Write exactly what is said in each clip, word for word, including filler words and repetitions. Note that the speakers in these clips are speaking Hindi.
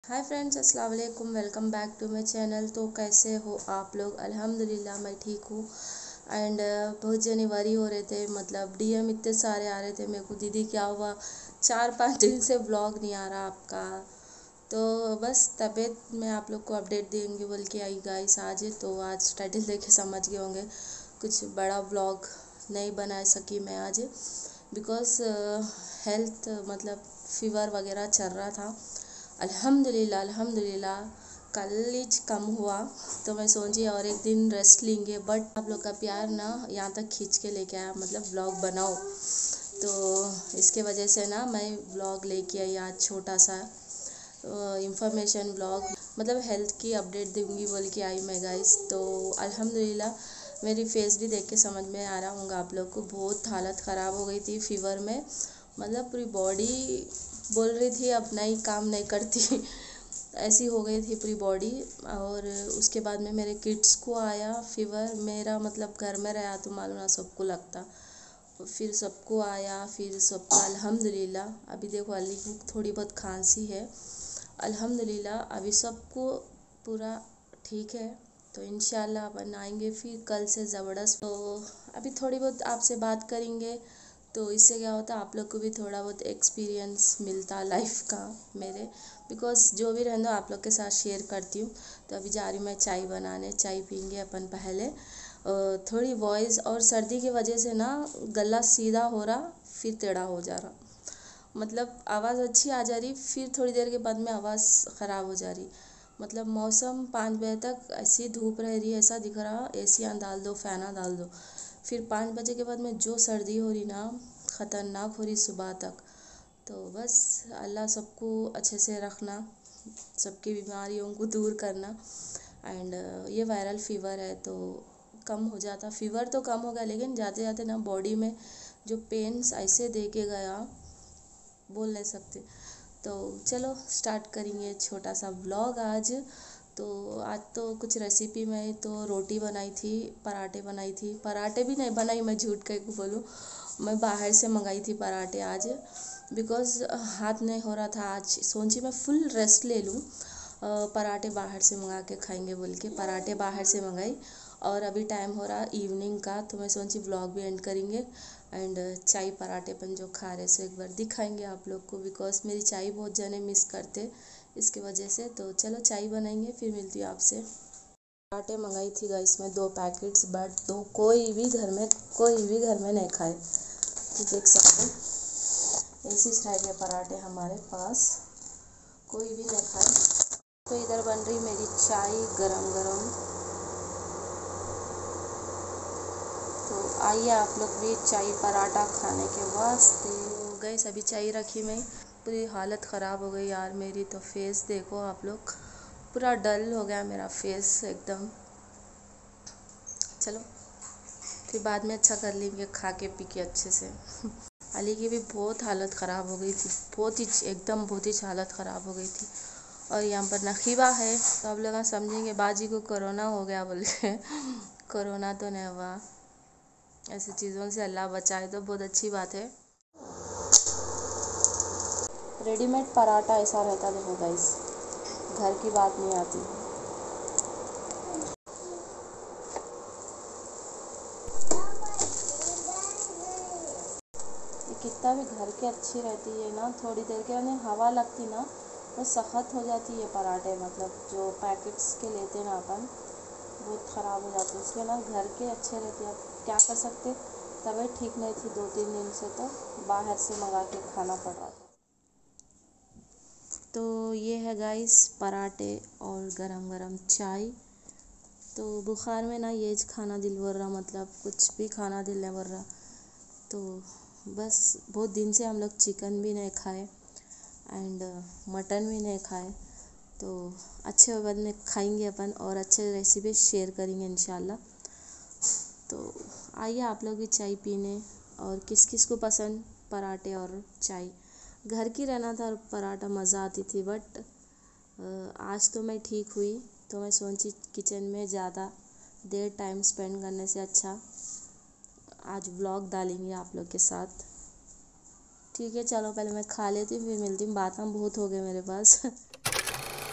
हाय फ्रेंड्स, अस्सलाम वालेकुम। Welcome back to my channel. तो कैसे हो आप लोग? अल्हम्दुलिल्लाह मैं ठीक हूँ। एंड बहुत जने वरी हो रहे थे, मतलब डीएम इतने सारे आ रहे थे मेरे को, दीदी क्या हुआ, चार पाँच दिन से व्लॉग नहीं आ रहा आपका। तो बस तबीयत में आप लोग को अपडेट देंगे बोल के आई गाइस आज। तो आज टाइटल देख के समझ गए होंगे, कुछ बड़ा व्लॉग नहीं बना सकी मैं आज, बिकॉज़ हेल्थ मतलब फीवर वगैरह चल रहा था। अल्हम्दुलिल्लाह अल्हम्दुलिल्लाह कल ही कम हुआ, तो मैं सोची और एक दिन रेस्ट लेंगे। बट आप लोग का प्यार ना यहाँ तक खींच के लेके आया, मतलब ब्लॉग बनाओ, तो इसके वजह से ना मैं ब्लॉग लेके आई आज, छोटा सा इंफॉर्मेशन ब्लॉग, मतलब हेल्थ की अपडेट दूंगी बोल के आई मैं गाइस। तो अल्हम्दुलिल्लाह मेरी फेस भी देख के समझ में आ रहा होगा आप लोग को, बहुत हालत ख़राब हो गई थी फीवर में, मतलब पूरी बॉडी बोल रही थी अब नहीं काम नहीं करती ऐसी हो गई थी पूरी बॉडी। और उसके बाद में मेरे किड्स को आया फीवर, मेरा मतलब घर में रहा तो मालूम ना सबको लगता, फिर सबको आया, फिर सबको अल्हम्दुलिल्लाह अभी देखो अली को थोड़ी बहुत खांसी है, अल्हम्दुलिल्लाह अभी सबको पूरा ठीक है। तो इंशाल्लाह अपन आएंगे फिर कल से ज़बरदस्त। तो अभी थोड़ी बहुत आपसे बात करेंगे, तो इससे क्या होता है आप लोग को भी थोड़ा बहुत एक्सपीरियंस मिलता लाइफ का मेरे, बिकॉज़ जो भी रहना आप लोग के साथ शेयर करती हूँ। तो अभी जा रही हूँ मैं चाय बनाने, चाय पीएंगे अपन पहले। थोड़ी वॉइस और सर्दी की वजह से ना गला सीधा हो रहा फिर टेढ़ा हो जा रहा, मतलब आवाज़ अच्छी आ जा रही फिर थोड़ी देर के बाद में आवाज़ ख़राब हो जा रही। मतलब मौसम पाँच बजे तक ऐसी धूप रह रही है, ऐसा दिख रहा एसियाँ डाल दो, फैना डाल दो, फिर पाँच बजे के बाद में जो सर्दी हो रही ना ख़तरनाक हो रही सुबह तक। तो बस अल्लाह सबको अच्छे से रखना, सबकी बीमारियों को दूर करना। एंड ये वायरल फ़ीवर है तो कम हो जाता, फ़ीवर तो कम हो गया, लेकिन जाते जाते ना बॉडी में जो पेन्स ऐसे दे के गया बोल नहीं सकते। तो चलो स्टार्ट करेंगे छोटा सा ब्लॉग आज। तो आज तो कुछ रेसिपी में तो रोटी बनाई थी, पराठे बनाई थी, पराठे भी नहीं बनाई मैं झूठ कह के बोलूँ, मैं बाहर से मंगाई थी पराठे आज, बिकॉज़ हाथ नहीं हो रहा था। आज सोची मैं फुल रेस्ट ले लूँ, पराठे बाहर से मंगा के खाएंगे बोल के पराठे बाहर से मंगाई। और अभी टाइम हो रहा इवनिंग का, तो मैं सोची व्लॉग भी एंड करेंगे एंड चाय पराठे पन जो खा रहे से एक बार दिखाएंगे आप लोग को, बिकॉज़ मेरी चाय बहुत जने मिस करते इसकी वजह से। तो चलो चाय बनाएंगे फिर मिलती हूँ आपसे। पराठे मंगाई थी गाइस में दो पैकेट्स, बट दो कोई भी घर में कोई भी घर में नहीं खाए, तो देख सकते ऐसी साइड के पराठे हमारे पास कोई भी नहीं खाए। तो इधर बन रही मेरी चाय गरम गरम, तो आइए आप लोग भी चाय पराठा खाने के वास्ते। तो गैस अभी चाय रखी मैं, पूरी हालत ख़राब हो गई यार मेरी, तो फेस देखो आप लोग, पूरा डल हो गया मेरा फेस एकदम। चलो फिर बाद में अच्छा कर लेंगे खा के पी के अच्छे से अली की भी बहुत हालत ख़राब हो गई थी, बहुत ही एकदम बहुत ही हालत ख़राब हो गई थी। और यहाँ पर नखीबा है, तो आप लोग समझेंगे बाजी को कोरोना हो गया बोल के कोरोना तो नहीं हुआ, ऐसी चीज़ों से अल्लाह बचाए तो बहुत अच्छी बात है। रेडीमेड पराठा ऐसा रहता, देखो गाइस घर की बात नहीं आती। ये कितना भी घर के अच्छी रहती है ना, थोड़ी देर के लिए हवा लगती ना वो सख्त हो जाती है पराठे, मतलब जो पैकेट्स के लेते हैं ना अपन बहुत ख़राब हो जाते हैं, इसलिए ना घर के अच्छे रहते हैं। अब क्या कर सकते, तबीयत ठीक नहीं थी दो तीन दिन से, तो बाहर से मंगा के खाना पड़ रहा था। तो ये है गाइस पराठे और गरम गरम चाय। तो बुखार में ना ये खाना दिल भर रहा, मतलब कुछ भी खाना दिल नहीं भर रहा। तो बस बहुत दिन से हम लोग चिकन भी नहीं खाए एंड मटन भी नहीं खाए, तो अच्छे बाद में खाएंगे अपन और अच्छे रेसिपी शेयर करेंगे इंशाल्लाह। तो आइए आप लोग भी चाय पीने, और किस किस को पसंद पराठे और चाय, घर की रहना था और पराठा मज़ा आती थी। बट आज तो मैं ठीक हुई, तो मैं सोची किचन में ज़्यादा देर टाइम स्पेंड करने से अच्छा आज व्लॉग डालेंगे आप लोग के साथ। ठीक है चलो पहले मैं खा लेती हूँ फिर मिलती हूँ, बातें बहुत हो गए मेरे पास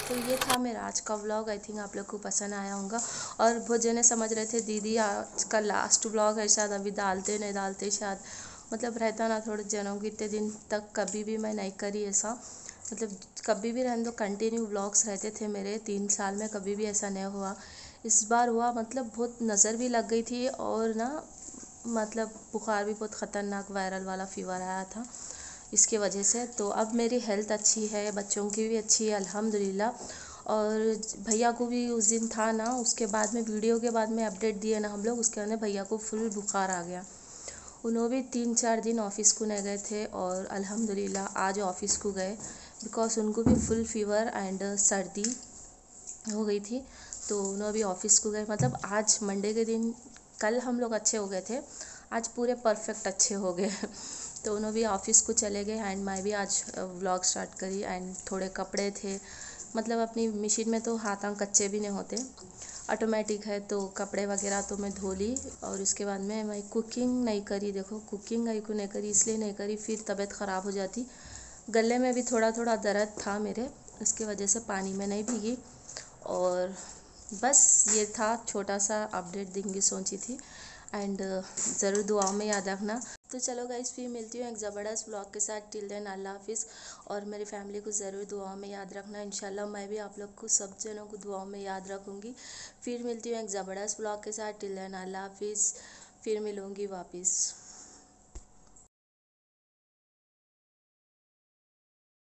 तो ये था मेरा आज का व्लॉग। आई थिंक आप लोग को पसंद आया होगा। और बहुत जने समझ रहे थे दीदी आज का लास्ट व्लॉग है शायद, अभी डालते नहीं डालते शायद, मतलब रहता ना थोड़े जनों की इतने दिन तक कभी भी मैं नहीं करी ऐसा, मतलब कभी भी रहने दो कंटिन्यू व्लॉग्स रहते थे मेरे तीन साल में, कभी भी ऐसा नहीं हुआ। इस बार हुआ, मतलब बहुत नज़र भी लग गई थी और ना मतलब बुखार भी बहुत ख़तरनाक वायरल वाला फीवर आया था इसकी वजह से। तो अब मेरी हेल्थ अच्छी है, बच्चों की भी अच्छी है अल्हम्दुलिल्लाह। और भैया को भी उस दिन था ना, उसके बाद में वीडियो के बाद में अपडेट दिए ना हम लोग, उसके अंदर भैया को फुल बुखार आ गया। उन्होंने भी तीन चार दिन ऑफिस को नहीं गए थे और अल्हम्दुलिल्लाह आज ऑफिस को गए, बिकॉज उनको भी फुल फीवर एंड सर्दी हो गई थी। तो उन्होंने भी ऑफिस को गए, मतलब आज मंडे के दिन, कल हम लोग अच्छे हो गए थे, आज पूरे परफेक्ट अच्छे हो गए तो उन्होंने भी ऑफिस को चले गए एंड मैं भी आज व्लॉग स्टार्ट करी। एंड थोड़े कपड़े थे, मतलब अपनी मशीन में तो हाथ आंख कच्चे भी नहीं होते, ऑटोमेटिक है, तो कपड़े वगैरह तो मैं धो ली। और उसके बाद में मैं कुकिंग नहीं करी, देखो कुकिंग नहीं को नहीं करी, इसलिए नहीं करी फिर तबीयत ख़राब हो जाती। गले में भी थोड़ा थोड़ा दर्द था मेरे, उसकी वजह से पानी में नहीं भीगी। और बस ये था छोटा सा अपडेट देंगी सोची थी। एंड ज़रूर दुआओं में याद रखना। तो चलो गाइस, फिर मिलती हूँ एक ज़बरदस्त ब्लॉग के साथ। टिल देन अल्लाह हाफिज़। और मेरी फैमिली को ज़रूर दुआओं में याद रखना। इंशाल्लाह मैं भी आप लोग को, सब जनों को दुआओं में याद रखूँगी। फिर मिलती हूँ एक ज़बरदस्त ब्लॉग के साथ। टिल देन अल्लाह हाफिज़। फिर मिलूँगी वापस।